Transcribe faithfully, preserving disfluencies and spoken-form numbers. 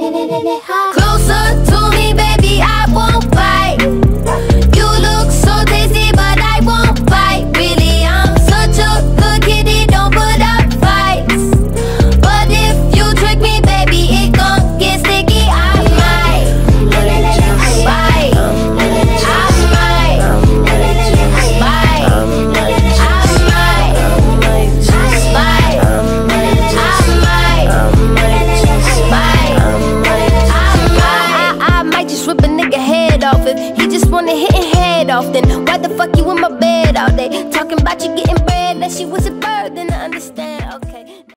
Closer to me, baby, I won't fight. You look so tasty, but I won't fight. Really, I'm such a good kitty, don't put up fights. But if you trick me, baby, it gon' get sticky. I might bite. I might bite. I might bite. I might just rip a nigga head off if he just wanna hit his head off. Then why the fuck you in my bed all day talking about you getting